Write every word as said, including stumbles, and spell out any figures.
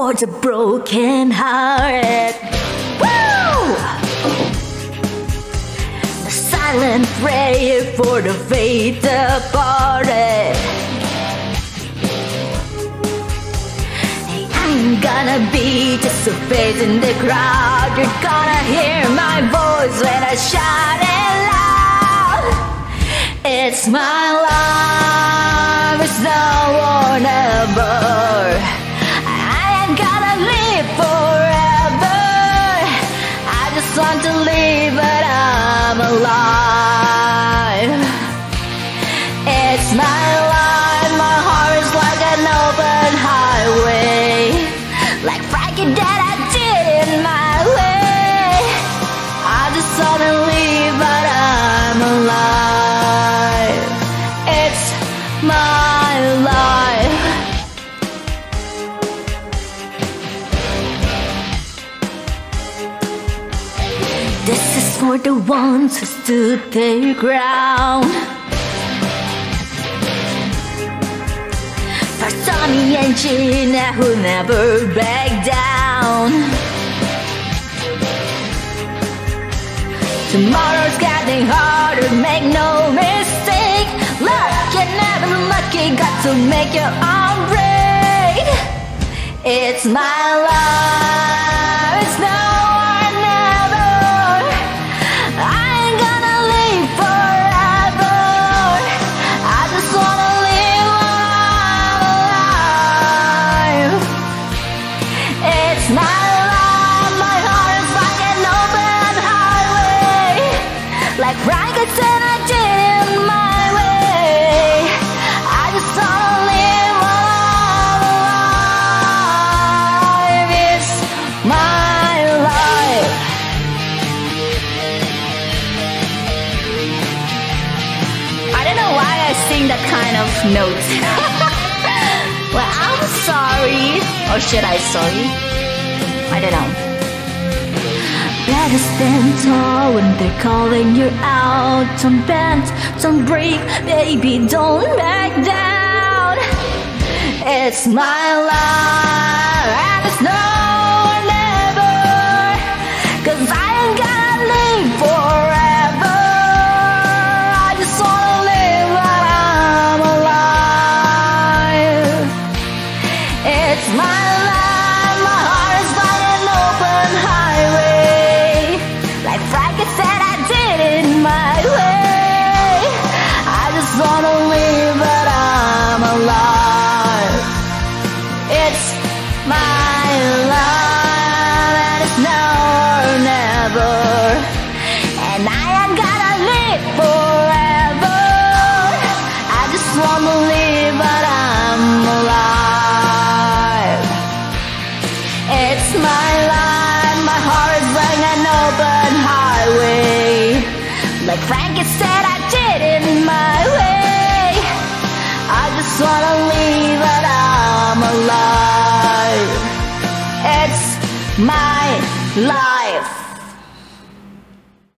for the broken hearted. Woo! A silent prayer for the faith departed. I'm gonna be just a face in the crowd. You're gonna hear my voice when I shout it loud. It's my life, it's no one ever. I ain't gonna live forever. I just want to live, but I'm alive. It's my life, my heart is like an open highway. Like Frankie that I did in my way. I just wanna live, but I'm alive. It's my life. This is for the ones who stood their ground. For Sonny and Gina who never back down. Tomorrow's getting harder, make no mistake. Look, you're never lucky, got to make your own break. It's my life, it's now or never. I ain't gonna live forever. I just wanna live while I'm alive. It's my life, my heart is like an open highway. Like Frankenstein, I did it my way. I just wanna live while I'm alive. It's my life. I don't know why I sing that kind of note. Well, I'm sorry. Or should I sorry? I don't know. Better stand tall when they're calling you out. Don't bend, don't break, baby, don't back down. It's my life.